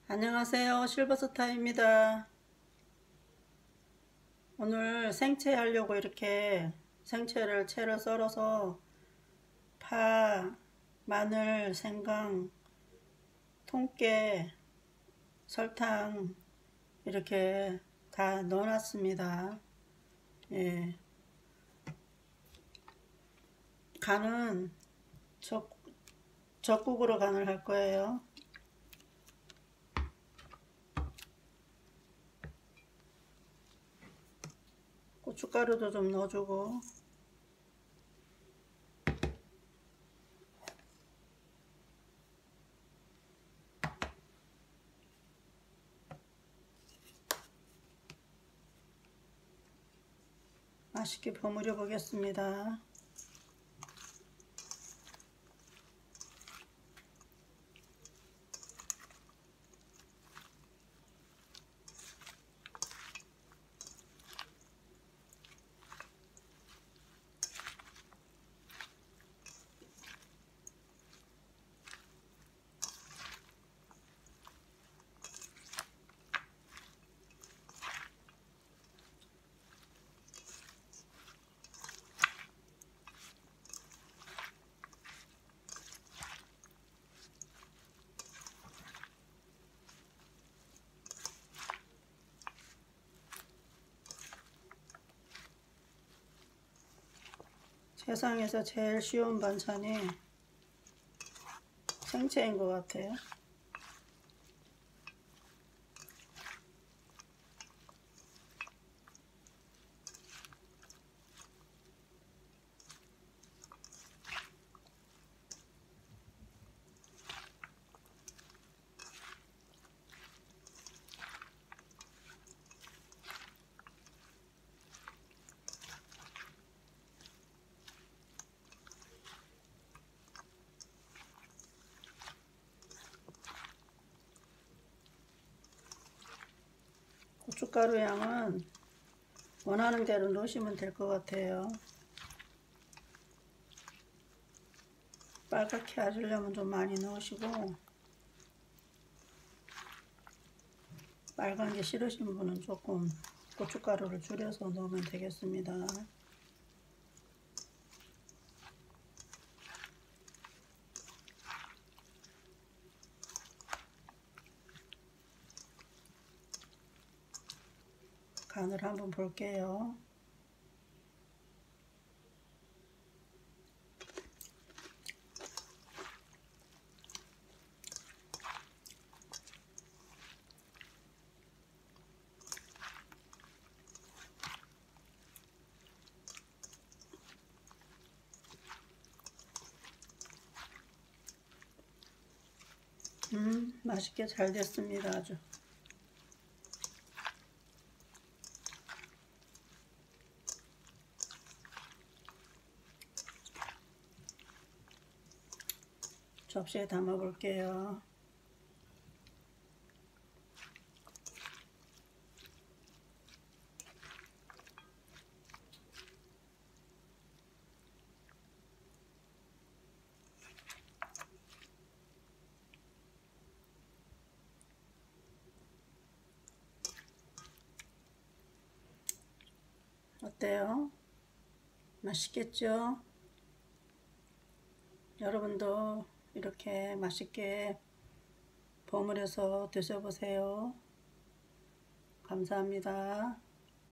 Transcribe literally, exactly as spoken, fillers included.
안녕하세요. 실버스타입니다. 오늘 생채 하려고 이렇게 생채를 채를 썰어서 파, 마늘, 생강, 통깨, 설탕 이렇게 다 넣어놨습니다. 예. 간은 적, 적국으로 간을 할 거예요. 고춧가루도 좀 넣어주고 맛있게 버무려 보겠습니다. 세상에서 제일 쉬운 반찬이 생채인 것 같아요. 고춧가루 양은 원하는 대로 넣으시면 될 것 같아요. 빨갛게 하시려면 좀 많이 넣으시고 빨간 게 싫으신 분은 조금 고춧가루를 줄여서 넣으면 되겠습니다. 간을 한번 볼게요. 음, 맛있게 잘 됐습니다. 아주. 접시에 담아 볼게요. 어때요? 맛있겠죠? 여러분도 이렇게 맛있게 버무려서 드셔보세요. 감사합니다.